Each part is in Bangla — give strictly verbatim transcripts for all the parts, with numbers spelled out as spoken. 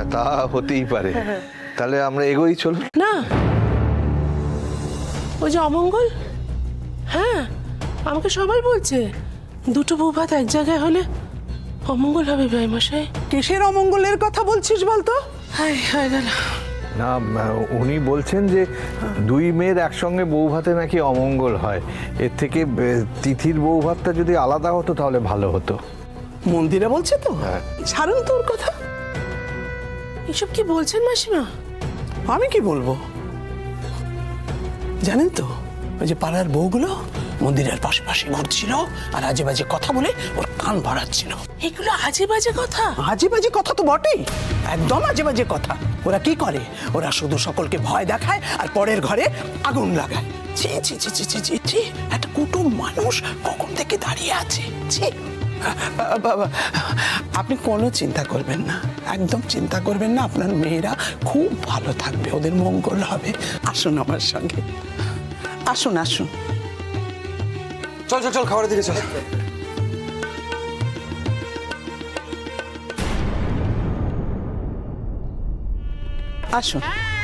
তা হতেই পারে। তাহলে আমরা এগোই, চলো না। ওই যে অমঙ্গল, হ্যাঁ আমাকে সবাই বলছে দুটো বউ ভাত এক জায়গায় হলে অমঙ্গল হবে বেয়াইমশাই। কিসের অমঙ্গলের কথা বলছিস বলতো? হাই হাই গেল না, উনি বলছেন যে দুই মেয়ের একসঙ্গে বউ ভাতে নাকি অমঙ্গল হয়। এর থেকে তিথির বউ ভাতটা যদি আলাদা হতো তাহলে ভালো হতো। মন্দিরে বলছে তো, ছাড়ুন তোর কথা। এসব কি বলছেন মাসিমা? আমি কি বলবো জানেন তো, ওই যে পাড়ার বউগুলো মন্দিরের পাশে পাশে ঘুরছিল আর আজে বাজে কথা বলে ওর কান ভরাচ্ছিল। এগুলো আজে বাজে কথা? আজে বাজে কথা তো বটেই, একদম আজে বাজে কথা। ওরা কি করে, ওরা শুধু সকলকে ভয় দেখায় আর পরের ঘরে আগুন লাগায়। ছি ছি ছি ছি ছি ছি ছি, একটা কুটুম মানুষ কখন থেকে দাঁড়িয়ে আছে। ছি বাবা, আপনি কোনো চিন্তা করবেন না, একদম চিন্তা করবেন না। আপনার মেয়েরা খুব ভালো থাকবে, ওদের মঙ্গল হবে। আসুন আমার সঙ্গে, আসুন আসুন। চল চল চল, খাবারের দিকে চল। আসুন,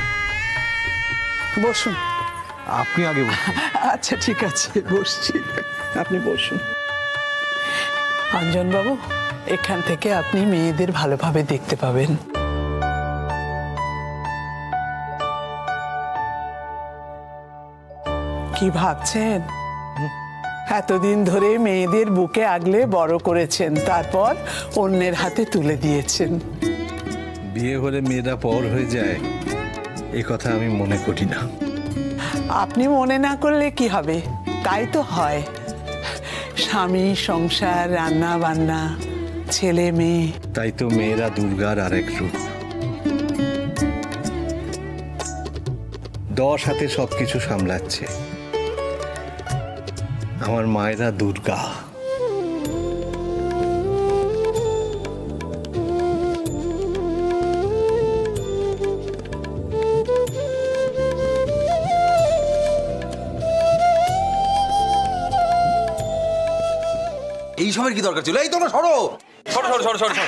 বসুন। আপনি আগে বসুন। আচ্ছা ঠিক আছে, বসছি, আপনি বসুন। অঞ্জন বাবু, এখান থেকে আপনি মেয়েদের ভালোভাবে দেখতে পাবেন। কি ভাবছেন? এতদিন ধরে মেয়েদের বুকে আগলে বড় করেছেন, তারপর অন্যের হাতে তুলে দিয়েছেন। বিয়ে হলে মেয়েরা পর হয়ে যায়, এই কথা আমি মনে করি না। আপনি মনে না করলে কি হবে, তাই তো হয়। স্বামী, সংসার, রান্না বান্না, ছেলে মেয়ে। তাই তো মেয়েরা দুর্গার আরেক রূপ। দশ হাতে সবকিছু সামলাচ্ছে। আমার মায়েরা দুর্গা। এইসবের কি দরকার ছিল? এই তোমরা সরো সরো সরো সরো সরো।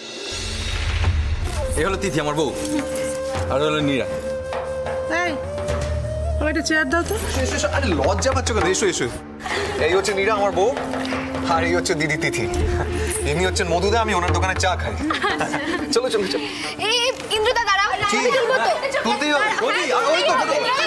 এই হলো তিথি আমার বউ, আর হলো নীরা। এই আমার একটা চেয়ার দাও তো। আরে লজ্জা পাচ্ছ কেন? এসো এসো। এই হচ্ছে নীরা আমার বউ, আর এই হচ্ছে দিদি তিথি। ইনি হচ্ছেন মধুদা, আমি ওনার দোকানে চা খাই। চলো চলো চলো। এই ইন্দ্রদা দাঁড়া, আমি তুলবো তো। তুলতেই হবে। ওই ওই তো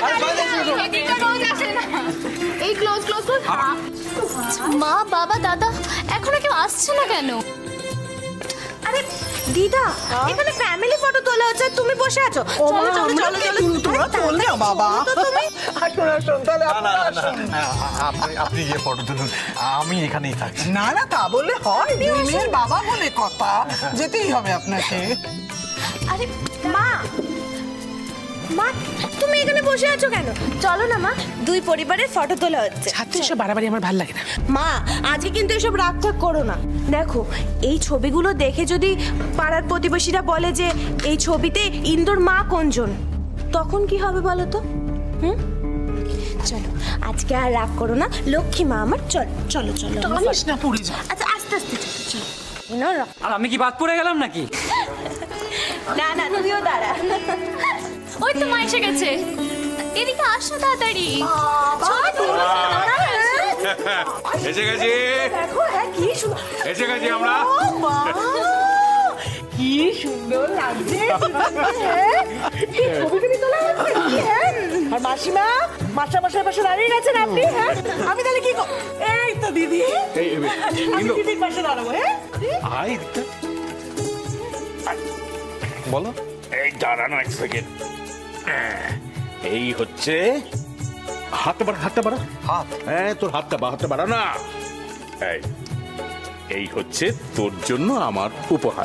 এই ক্লোজ ক্লোজ ক্লোজ। মা বাবা দাদা এখনো কেউ আসছে না কেন? আরে দিদা, এখানে ফ্যামিলি ফটো তোলা হচ্ছে, তুমি বসে আছো। চলো চলো চলো চলো। তোরা তোল না বাবা। আসুন আসুন, তাহলে আপনি আপনি গিয়ে ফটো তুলুন, আমি এখানেই থাকি। না না, তা বলে হয়? দুই মেয়ের বাবা বলে কথা, যেতেই হবে আপনাকে। আরে মা, মা তুমি এখানে বসে আছো কেন? চলো না মা, দুই পরিবারের ফটো তোলা হচ্ছে। ছাত্র এসব বাড়াবাড়ি আমার ভালো লাগে না। মা আজকে কিন্তু এসব রাগ ঠাক করো না। দেখো এই ছবিগুলো দেখে যদি পাড়ার প্রতিবেশীরা বলে যে এই ছবিতে ইন্দোর মা কোনজন, তখন কি হবে বলো তো? হুম, চলো আজকে আর রাগ করো না, লক্ষ্মী মা আমার। চলো চলো চলো। না পড়ে যাও। আচ্ছা আস্তে আস্তে চলো চলো। আর আমি কি বাদ পড়ে গেলাম নাকি? না না, তুমিও দাঁড়া। ওই তো মা এসে গেছে, এদিকে আসো তাড়াতাড়ি। এসে গেছি, এসে গেছি আমরা। কি সুন্দর লাগছে। আর মাসিমা মাসা মাসের পাশে দাঁড়িয়ে গেছেন আপনি। হ্যাঁ আমি তাহলে কি? এই তো দিদি, আমি দিদির পাশে দাঁড়াবো। হ্যাঁ বলো। এই দাঁড়ানো এক সেকেন্ড। এই হচ্ছে হাতটা বাড়া, হাতটা বাড়া, হাত। হ্যাঁ তোর হাতটা বা হাতটা বাড়া না। এই এই হচ্ছে তোর জন্য আমার উপহার।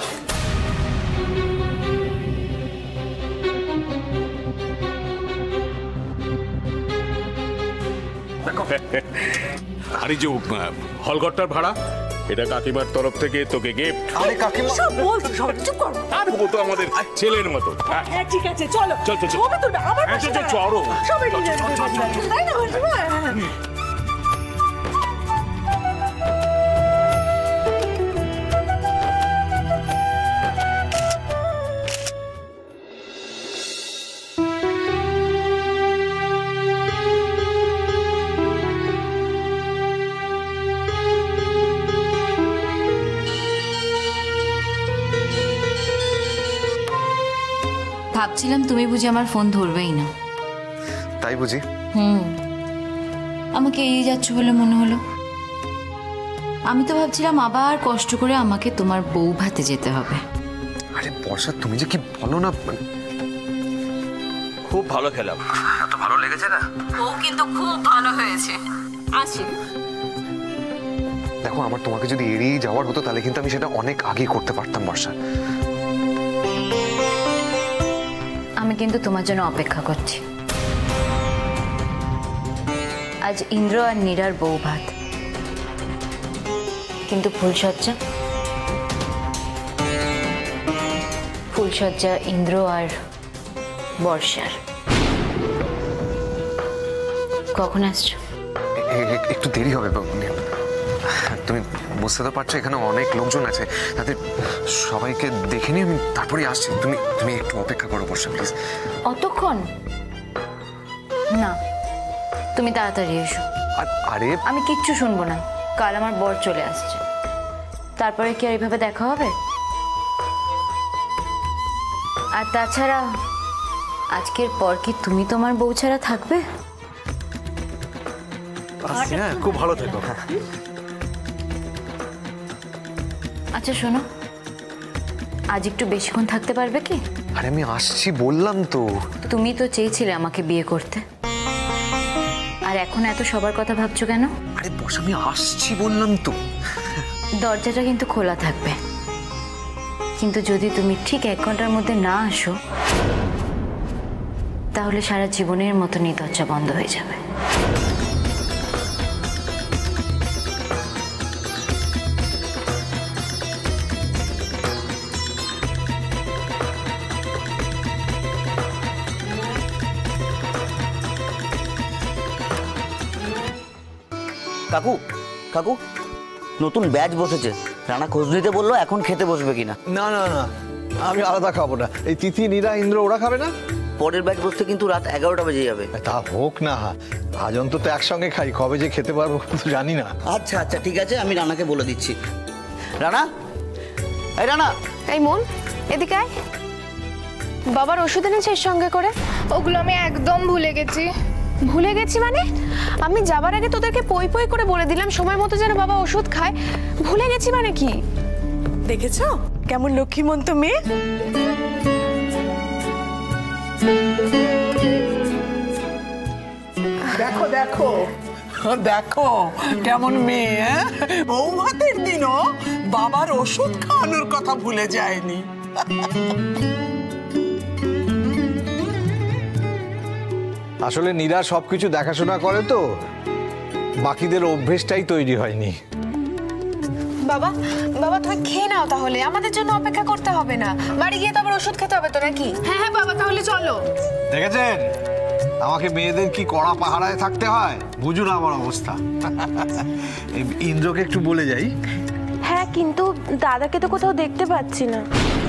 আর এই যে হলঘরটার ভাড়া, এটা কাকিমার তরফ থেকে তোকে গিফট। আরে কাকিমা সব বল, সব চুপ কর। আর ও তো আমাদের ছেলের মতো। হ্যাঁ ঠিক আছে, চলো চল চল চল। ছবি তুলবে আমার হ্যাঁ, পাশে চল, চল, চলো। সবাই নিয়ে যাবে, তাই না মাসিমা? হ্যাঁ। ভাবছিলাম তুমি বুঝি আমার ফোন ধরবেই না। তাই বুঝি? হুম, আমাকে এড়িয়ে যাচ্ছ বলে মনে হলো। আমি তো ভাবছিলাম আবার কষ্ট করে আমাকে তোমার বউ ভাতে যেতে হবে। আরে বর্ষা, তুমি যে কি বলো না। খুব ভালো খেলাম। এত ভালো লেগেছে না? ও কিন্তু খুব ভালো হয়েছে। আসি। দেখো, আমার তোমাকে যদি এড়িয়ে যাওয়ার হতো তাহলে কিন্তু আমি সেটা অনেক আগে করতে পারতাম বর্ষা। আমি কিন্তু তোমার জন্য অপেক্ষা করছি। আজ ইন্দ্র আর নীরার বউ ভাত, কিন্তু ফুলসজ্জা ফুলসজ্জা ইন্দ্র আর বর্ষার। কখন আসছো? একটু দেরি হবে। তুমি বুঝতে তো পারছো এখানে অনেক লোকজন আছে, তাদের সবাইকে দেখে নিয়ে আমি তারপরে আসছি। তুমি তুমি একটু অপেক্ষা করো বর্ষা, প্লিজ। অতক্ষণ না, তুমি তাড়াতাড়ি এসো। আরে আমি কিচ্ছু শুনবো না। কাল আমার বর চলে আসছে, তারপরে কি আর এইভাবে দেখা হবে? আর তাছাড়া আজকের পর কি তুমি তোমার বউ ছাড়া থাকবে? হ্যাঁ, খুব ভালো থেকো। আচ্ছা শোনো, আজ একটু বেশিক্ষণ থাকতে পারবে কি? আরে আমি আসছি বললাম তো। তুমি তো চেয়েছিলে আমাকে বিয়ে করতে, আর এখন এত সবার কথা ভাবছো কেন? আরে বস, আমি আসছি বললাম তো। দরজাটা কিন্তু খোলা থাকবে, কিন্তু যদি তুমি ঠিক এক ঘন্টার মধ্যে না আসো তাহলে সারা জীবনের মতন এই দরজা বন্ধ হয়ে যাবে। কাকু কাকু নতুন ব্যাচ বসেছে, রানা খোঁজ নিতে বললো এখন খেতে বসবে কিনা। না না না, আমি আলাদা খাবো না। এই তিথি, নীরা, ইন্দ্র ওরা খাবে না? পরের ব্যাচ বসতে কিন্তু রাত এগারোটা বেজে যাবে। তা হোক না, আজ অন্তত একসঙ্গে খাই। কবে যে খেতে পারবো তো জানি না। আচ্ছা আচ্ছা ঠিক আছে, আমি রানাকে বলে দিচ্ছি। রানা, এই রানা। এই মন, এদিকে আয়। বাবার ওষুধ এনেছিস সঙ্গে করে? ওগুলো আমি একদম ভুলে গেছি। ভুলে গেছি মানে? আমি যাবার আগে তোদেরকে পই পই করে বলে দিলাম সময় মতো যেন বাবা ওষুধ খায়। ভুলে গেছি মানে কি? দেখেছো কেমন লক্ষ্মীমন্ত মেয়ে? দেখো দেখো দেখো কেমন মেয়ে। বউ ভাতের দিনও বাবার ওষুধ খাওয়ানোর কথা ভুলে যায়নি। আসলে নীরা সবকিছু দেখাশোনা করে তো, বাকিদের অভ্যেসটাই তৈরি হয়নি। বাবা বাবা তুমি খেয়ে নাও, তাহলে আমাদের জন্য অপেক্ষা করতে হবে না। বাড়ি গিয়ে তো আবার ওষুধ খেতে হবে তো নাকি? হ্যাঁ হ্যাঁ বাবা, তাহলে চলো। দেখেছেন আমাকে মেয়েদের কি কড়া পাহারায় থাকতে হয়, বুঝুন আমার অবস্থা। ইন্দ্রকে একটু বলে যাই। হ্যাঁ, কিন্তু দাদাকে তো কোথাও দেখতে পাচ্ছি না।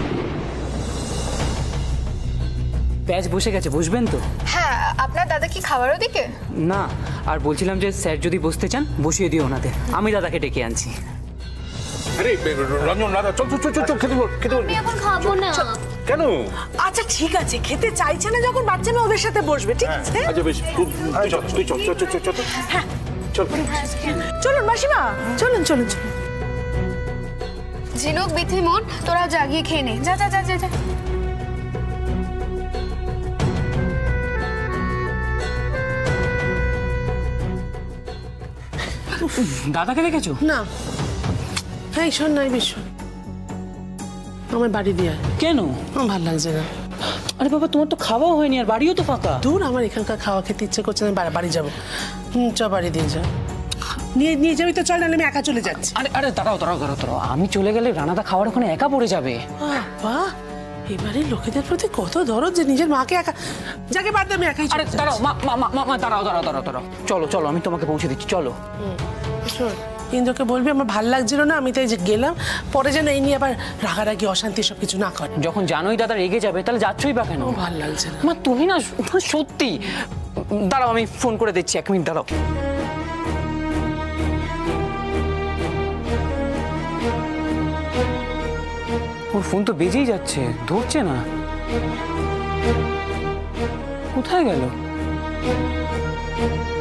ব্যাচ বসে গেছে, বুঝবেন তো? হ্যাঁ, আপনার দাদা কি খাবার ওদিকে? না, আর বলছিলাম যে স্যার যদি বসতে চান বসিয়ে দিও ওনাদের, আমি দাদাকে ডেকে আনছি। আরে রঞ্জন, দাদা চল চল চল চল, খেতে বল খেতে বল। আমি এখন খাবো না। কেন? আচ্ছা ঠিক আছে, খেতে চাইছে না যখন বাচ্চা মেয়ে ওদের সাথে বসবে, ঠিক আছে? আচ্ছা বেশ, তুই চল তুই চল চল চল চল। হ্যাঁ চল চলুন মাসিমা, চলুন চলুন চলুন। ঝিনুক, বিথি, মন, তোরা জাগিয়ে খেয়ে নে। যা যা যা যা যা। দাদাকে দেখেছো? না, হ্যাঁ শোন নাই বিশ্ব, আমার বাড়ি দিয়ে কেন? আমার ভালো লাগছে না। আরে বাবা, তোমার তো খাওয়া হয়নি আর বাড়িও তো ফাঁকা। দূর, আমার এখানকার খাওয়া খেতে ইচ্ছে করছে না, বাড়ি যাবো। হুম, চ বাড়ি দিয়ে যা। নিয়ে নিয়ে যাবি তো, চল, নাহলে আমি একা চলে যাচ্ছি। আরে আরে দাঁড়াও দাঁড়াও দাঁড়াও দাঁড়াও, আমি চলে গেলে রানাদা খাওয়ার ওখানে একা পড়ে যাবে। বাহ, এবারে লোকেদের প্রতি কত দরদ যে নিজের মাকে একা। যাকে বাদ দে, আমি একাই। আরে দাঁড়াও মা মা মা মা দাঁড়াও দাঁড়াও দাঁড়াও দাঁড়াও, চলো চলো, আমি তোমাকে পৌঁছে দিচ্ছি, চলো। শোন, ইন্দ্রকে বলবি আমার ভাল লাগছিল না, আমি তাই যে গেলাম, পরে যেন এই নিয়ে আবার রাগারাগি অশান্তি সব কিছু না করে। যখন জানোই দাদা রেগে যাবে তাহলে যাচ্ছই বা কেন? ভাল লাগছে না মা, তুমি না সত্যি। দাঁড়াও, আমি ফোন করে দিচ্ছি, এক মিনিট দাঁড়াও। ওর ফোন তো বেজেই যাচ্ছে, ধরছে না। কোথায় গেল?